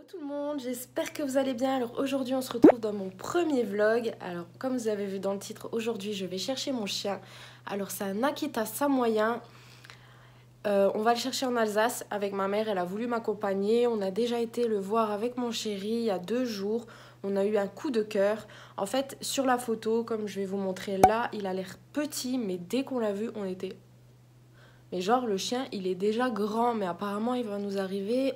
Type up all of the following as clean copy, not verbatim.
Tout le monde, j'espère que vous allez bien. Alors aujourd'hui on se retrouve dans mon premier vlog. Alors comme vous avez vu dans le titre, aujourd'hui je vais chercher mon chien. Alors c'est un Akita samoyen. On va le chercher en Alsace avec ma mère, elle a voulu m'accompagner. On a déjà été le voir avec mon chéri il y a 2 jours. On a eu un coup de cœur. En fait sur la photo, comme je vais vous montrer là, il a l'air petit, mais dès qu'on l'a vu on était... Mais genre le chien il est déjà grand, mais apparemment il va nous arriver...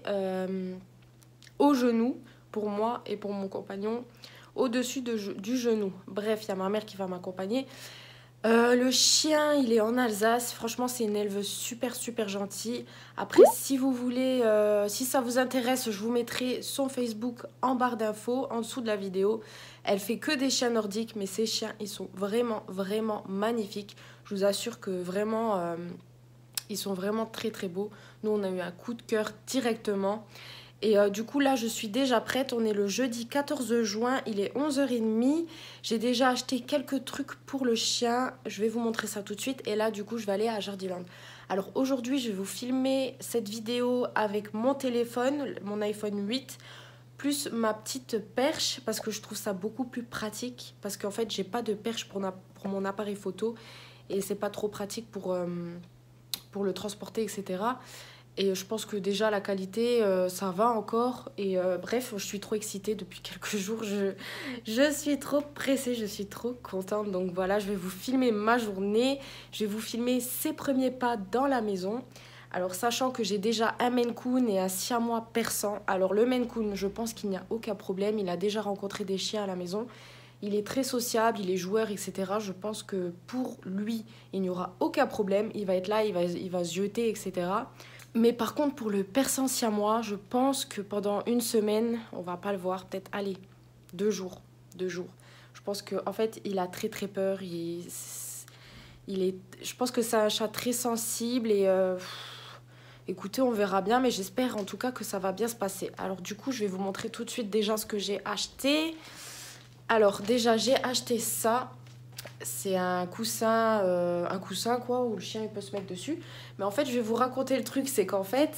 au genou pour moi et pour mon compagnon, au-dessus du genou. Bref, il y a ma mère qui va m'accompagner. Le chien, il est en Alsace. Franchement, c'est une éleveuse super gentille. Après, si vous voulez, si ça vous intéresse, je vous mettrai son Facebook en barre d'infos, en dessous de la vidéo. Elle fait que des chiens nordiques, mais ces chiens, ils sont vraiment magnifiques. Je vous assure que vraiment, ils sont vraiment très beaux. Nous, on a eu un coup de cœur directement. Et du coup là je suis déjà prête, on est le jeudi 14 juin, il est 11h30. J'ai déjà acheté quelques trucs pour le chien, je vais vous montrer ça tout de suite. Et là du coup je vais aller à Jardiland. Alors aujourd'hui je vais vous filmer cette vidéo avec mon téléphone, mon iPhone 8, plus ma petite perche, parce que je trouve ça beaucoup plus pratique. Parce qu'en fait j'ai pas de perche pour mon appareil photo, et c'est pas trop pratique pour le transporter, etc. Et je pense que déjà la qualité, ça va encore. Et bref, je suis trop excitée depuis quelques jours. Je suis trop pressée, je suis trop contente. Donc voilà, je vais vous filmer ma journée. Je vais vous filmer ses premiers pas dans la maison. Alors sachant que j'ai déjà un Maine Coon et un Siamois persan. Alors le Maine Coon, je pense qu'il n'y a aucun problème. Il a déjà rencontré des chiens à la maison. Il est très sociable, il est joueur, etc. Je pense que pour lui, il n'y aura aucun problème. Il va être là, il va se jeter, etc. Mais par contre, pour le persan siamois, je pense que pendant une semaine, on va pas le voir. Peut-être, allez, 2 jours. 2 jours. Je pense qu'en fait, il a très peur. Je pense que c'est un chat très sensible. Et écoutez, on verra bien. Mais j'espère en tout cas que ça va bien se passer. Alors du coup, je vais vous montrer tout de suite déjà ce que j'ai acheté. Alors déjà, j'ai acheté ça. C'est un coussin quoi, où le chien il peut se mettre dessus. Mais en fait, je vais vous raconter le truc, c'est qu'en fait,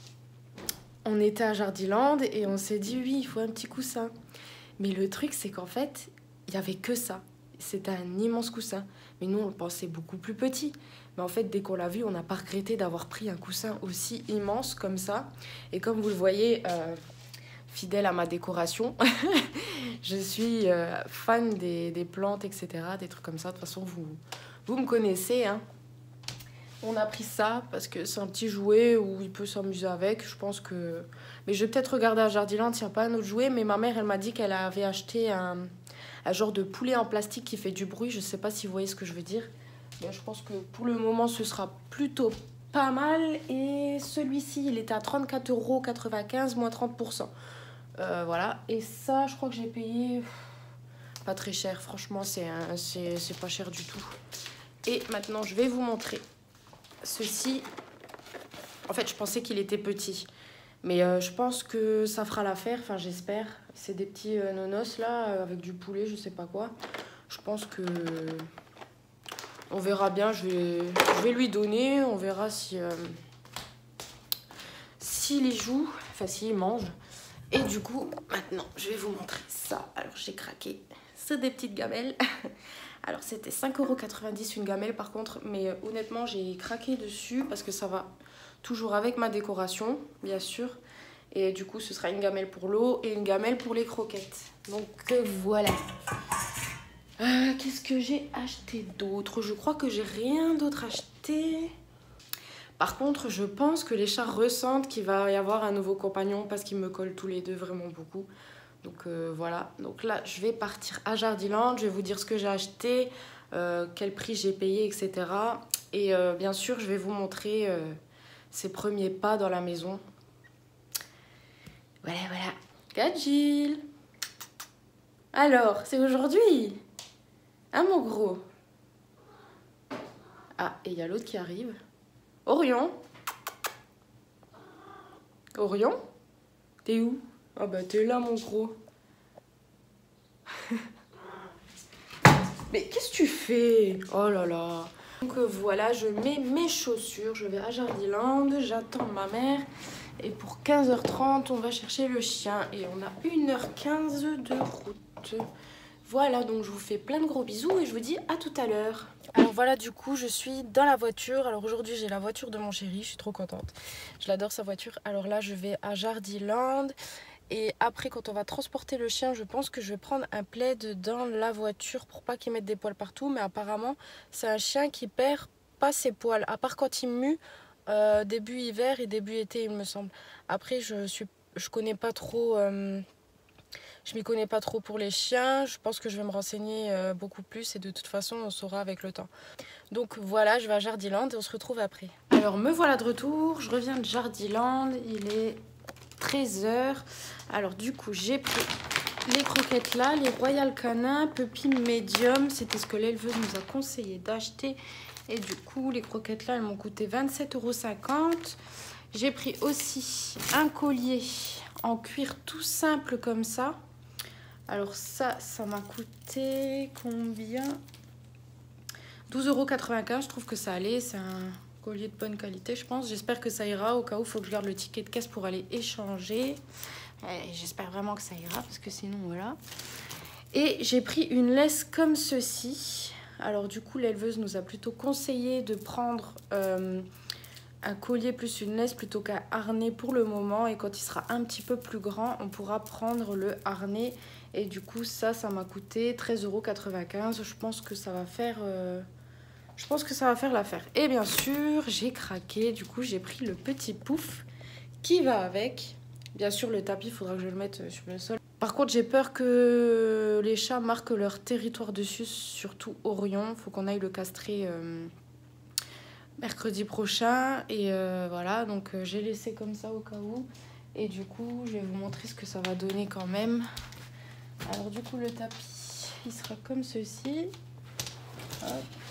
on était à Jardiland et on s'est dit oui, il faut un petit coussin. Mais le truc, c'est qu'en fait, il n'y avait que ça. C'était un immense coussin. Mais nous, on le pensait beaucoup plus petit. Mais en fait, dès qu'on l'a vu, on n'a pas regretté d'avoir pris un coussin aussi immense comme ça. Et comme vous le voyez, fidèle à ma décoration, je suis fan des plantes, etc., des trucs comme ça. De toute façon, vous me connaissez, hein. On a pris ça parce que c'est un petit jouet où il peut s'amuser avec. Je pense que... Mais je vais peut-être regarder à Jardiland s'il n'y a pas un autre jouet. Mais ma mère, elle m'a dit qu'elle avait acheté un genre de poulet en plastique qui fait du bruit. Je ne sais pas si vous voyez ce que je veux dire. Mais je pense que pour le moment, ce sera plutôt pas mal. Et celui-ci, il était à 34,95 € moins 30%. Voilà. Et ça, je crois que j'ai payé... pas très cher. Franchement, c'est pas cher du tout. Et maintenant, je vais vous montrer ceci. En fait, je pensais qu'il était petit. Mais je pense que ça fera l'affaire. Enfin, j'espère. C'est des petits nonos, là, avec du poulet, je sais pas quoi. Je pense que... on verra bien. Je vais lui donner. On verra si... s'il y joue. Enfin, s'il mange. Et du coup, maintenant, je vais vous montrer ça. Alors, j'ai craqué. C'est des petites gamelles. Alors, c'était 5,90 € une gamelle, par contre. Mais honnêtement, j'ai craqué dessus parce que ça va toujours avec ma décoration, bien sûr. Et du coup, ce sera une gamelle pour l'eau et une gamelle pour les croquettes. Donc, voilà. Qu'est-ce que j'ai acheté d'autre? Je crois que j'ai rien d'autre acheté. Par contre, je pense que les chats ressentent qu'il va y avoir un nouveau compagnon parce qu'ils me collent tous les deux vraiment beaucoup. Donc voilà. Donc là, je vais partir à Jardiland. Je vais vous dire ce que j'ai acheté, quel prix j'ai payé, etc. Et bien sûr, je vais vous montrer ses premiers pas dans la maison. Voilà. Gajil. Alors, c'est aujourd'hui. Hein, mon gros? Ah, et il y a l'autre qui arrive. Orion. Orion? T'es où? Ah bah t'es là, mon gros. Mais qu'est-ce que tu fais? Oh là là. Donc voilà, je mets mes chaussures. Je vais à Jardiland. J'attends ma mère. Et pour 15h30, on va chercher le chien. Et on a 1h15 de route. Voilà, donc je vous fais plein de gros bisous et je vous dis à tout à l'heure. Alors voilà, du coup, je suis dans la voiture. Alors aujourd'hui, j'ai la voiture de mon chéri. Je suis trop contente. Je l'adore, sa voiture. Alors là, je vais à Jardiland. Et après, quand on va transporter le chien, je pense que je vais prendre un plaid dans la voiture pour pas qu'il mette des poils partout. Mais apparemment, c'est un chien qui perd pas ses poils. À part quand il mue, début hiver et début été, il me semble. Après, je connais pas trop... je m'y connais pas trop pour les chiens. Je pense que je vais me renseigner beaucoup plus et de toute façon, on saura avec le temps. Donc voilà, je vais à Jardiland et on se retrouve après. Alors me voilà de retour. Je reviens de Jardiland. Il est 13h. Alors du coup, j'ai pris les croquettes là, les Royal Canin, Puppy Medium. C'était ce que l'éleveuse nous a conseillé d'acheter. Et du coup, les croquettes là, elles m'ont coûté 27,50 €. J'ai pris aussi un collier en cuir tout simple comme ça. Alors ça m'a coûté combien? 12,95 €. Je trouve que ça allait. C'est un collier de bonne qualité, je pense. J'espère que ça ira. Au cas où, il faut que je garde le ticket de caisse pour aller échanger. J'espère vraiment que ça ira parce que sinon, voilà. Et j'ai pris une laisse comme ceci. Alors du coup, l'éleveuse nous a plutôt conseillé de prendre un collier plus une laisse plutôt qu'un harnais pour le moment. Et quand il sera un petit peu plus grand, on pourra prendre le harnais. Et du coup, ça m'a coûté 13,95 €. Je pense que ça va faire... Je pense que ça va faire l'affaire. Et bien sûr, j'ai craqué. Du coup, j'ai pris le petit pouf qui va avec. Bien sûr, le tapis, il faudra que je le mette sur le sol. Par contre, j'ai peur que les chats marquent leur territoire dessus, surtout Orion. Il faut qu'on aille le castrer mercredi prochain. Et voilà, donc j'ai laissé comme ça au cas où. Et du coup, je vais vous montrer ce que ça va donner quand même. Alors du coup, le tapis, il sera comme ceci. Hop.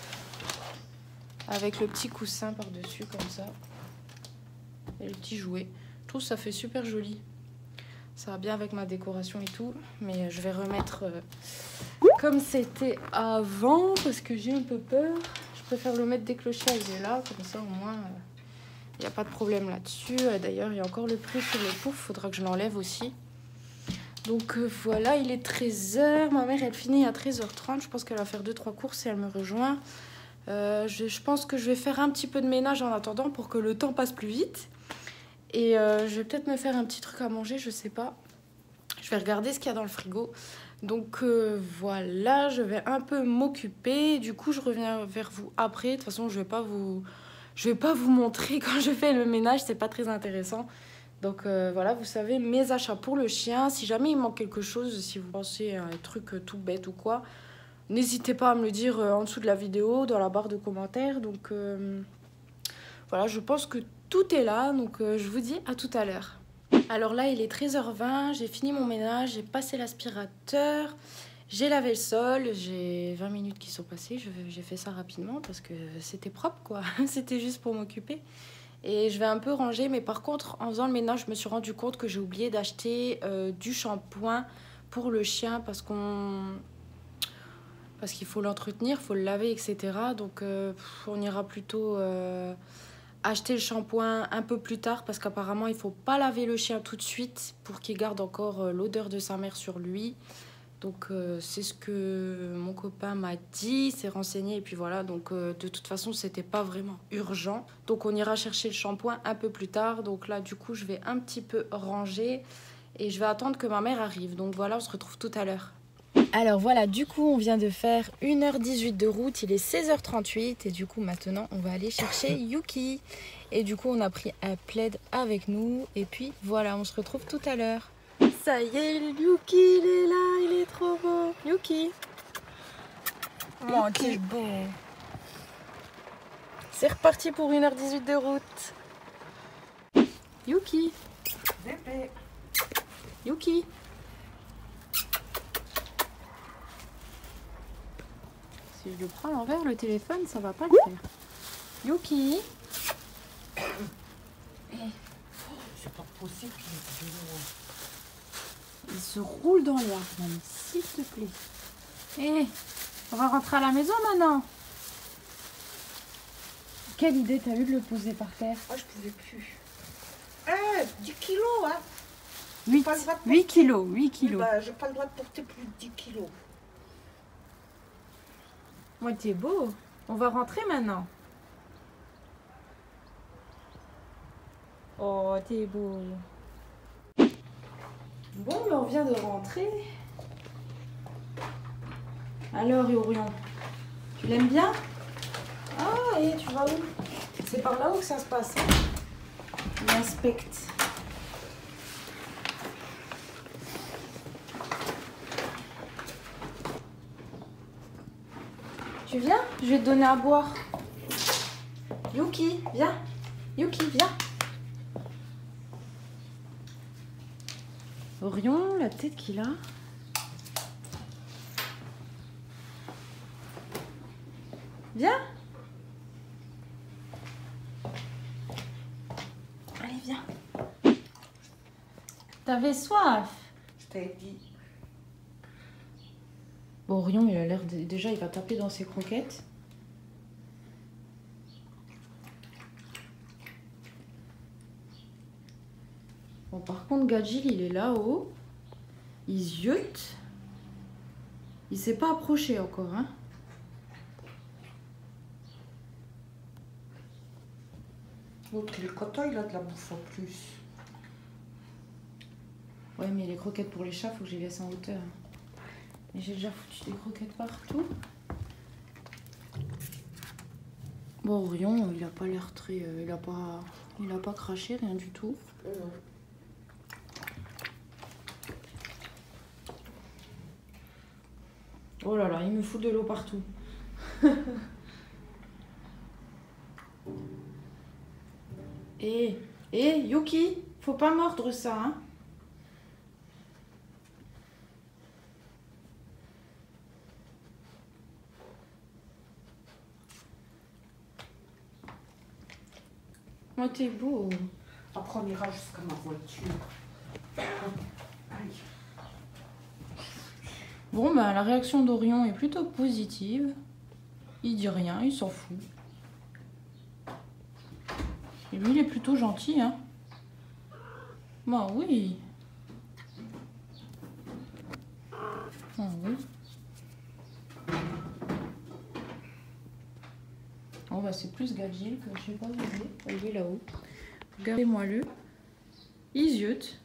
Avec le petit coussin par-dessus, comme ça. Et le petit jouet. Je trouve que ça fait super joli. Ça va bien avec ma décoration et tout. Mais je vais remettre comme c'était avant. Parce que j'ai un peu peur. Je préfère le mettre dès que le chat est là. Comme ça, au moins, il n'y a pas de problème là-dessus. D'ailleurs, il y a encore le prix sur le pouf. Faudra que je l'enlève aussi. Donc voilà, il est 13h. Ma mère, elle finit à 13h30. Je pense qu'elle va faire 2-3 courses et elle me rejoint. Je pense que je vais faire un petit peu de ménage en attendant pour que le temps passe plus vite. Et je vais peut-être me faire un petit truc à manger, je sais pas. Je vais regarder ce qu'il y a dans le frigo. Donc voilà, je vais un peu m'occuper. Du coup, je reviens vers vous après. De toute façon, je vais pas vous montrer quand je fais le ménage, c'est pas très intéressant. Donc voilà, vous savez, mes achats pour le chien. Si jamais il manque quelque chose, si vous pensez à un truc tout bête ou quoi, n'hésitez pas à me le dire en dessous de la vidéo, dans la barre de commentaires. Donc voilà, je pense que tout est là. Donc je vous dis à tout à l'heure. Alors là, il est 13h20. J'ai fini mon ménage. J'ai passé l'aspirateur. J'ai lavé le sol. J'ai 20 minutes qui sont passées. J'ai fait ça rapidement parce que c'était propre, quoi. C'était juste pour m'occuper. Et je vais un peu ranger. Mais par contre, en faisant le ménage, je me suis rendu compte que j'ai oublié d'acheter du shampoing pour le chien parce qu'il faut l'entretenir, il faut le laver, etc. Donc on ira plutôt acheter le shampoing un peu plus tard parce qu'apparemment il ne faut pas laver le chien tout de suite pour qu'il garde encore l'odeur de sa mère sur lui. Donc c'est ce que mon copain m'a dit, s'est renseigné et puis voilà. Donc de toute façon c'était pas vraiment urgent. Donc on ira chercher le shampoing un peu plus tard. Donc là du coup je vais un petit peu ranger et je vais attendre que ma mère arrive. Donc voilà, on se retrouve tout à l'heure. Alors voilà, du coup on vient de faire 1h18 de route, il est 16h38 et du coup maintenant on va aller chercher Yuki. Et du coup on a pris un plaid avec nous et puis voilà, on se retrouve tout à l'heure. Ça y est, Yuki il est là, il est trop beau. Yuki. Oh, t'es beau. C'est reparti pour 1h18 de route. Yuki. Bébé. Yuki. Si je le prends à l'envers, le téléphone, ça va pas le faire. Yuki. C'est pas possible qu'il Il se roule dans l'air, s'il te plaît. Eh, on va rentrer à la maison maintenant. Quelle idée t'as eu de le poser par terre? je pouvais plus. Hey, 10 kilos, hein. 8, Pas le droit de 8 kilos, 8 Oui, kilos. bah, j'ai pas le droit de porter plus de 10 kilos. Moi, t'es beau. On va rentrer maintenant. Oh, t'es beau. Bon, mais on vient de rentrer. Alors, Orion, tu l'aimes bien? Ah, et tu vas où? C'est par là où que ça se passe. Il inspecte. Tu viens? Je vais te donner à boire. Yuki, viens. Yuki, viens. Orion, la tête qu'il a. Viens. Allez, viens. T'avais soif. Je t'ai dit. Bon, Orion, il a l'air déjà, il va taper dans ses croquettes. Bon, par contre, Gadjil, il est là-haut. Il ziote. Il s'est pas approché encore, hein. L'autre, il est content, il a de la bouffe en plus. Ouais, mais les croquettes pour les chats, faut que je les laisse en hauteur. Et j'ai déjà foutu des croquettes partout. Bon, Orion, il a pas l'air très... il a pas craché, rien du tout. Oh là là, il me fout de l'eau partout. Yuki, faut pas mordre ça, hein. Moi, t'es beau. Après, on ira jusqu'à ma voiture. Aïe. Bon, bah, la réaction d'Orion est plutôt positive. Il dit rien, il s'en fout. Et lui, il est plutôt gentil, hein. Bah oui. Ah oui. Oh bah c'est plus Gadjil que je sais pas où il est. Il est là-haut. Regardez-moi le. Il ziote.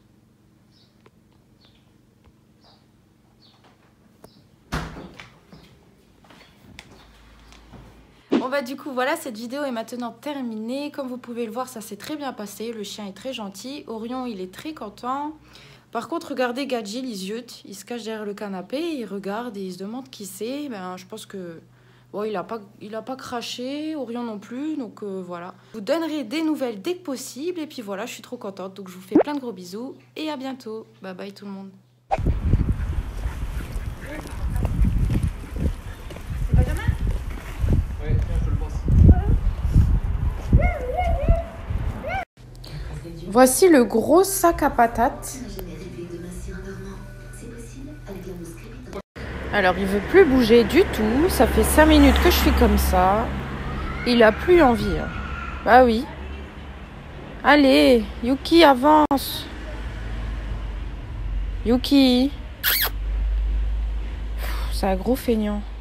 Bon bah du coup voilà, cette vidéo est maintenant terminée. Comme vous pouvez le voir, ça s'est très bien passé. Le chien est très gentil. Orion, il est très content. Par contre, regardez Gadjil, il ziote. Il se cache derrière le canapé, il regarde et il se demande qui c'est. Ben, je pense que... Bon, il a pas craché, Orion non plus, donc voilà. Je vous donnerai des nouvelles dès que possible. Et puis voilà, je suis trop contente. Donc je vous fais plein de gros bisous et à bientôt. Bye bye tout le monde. Voici le gros sac à patates. Alors il veut plus bouger du tout. Ça fait 5 minutes que je suis comme ça. Il a plus envie. Hein. Bah oui. Allez, Yuki, avance. Yuki. C'est un gros feignant.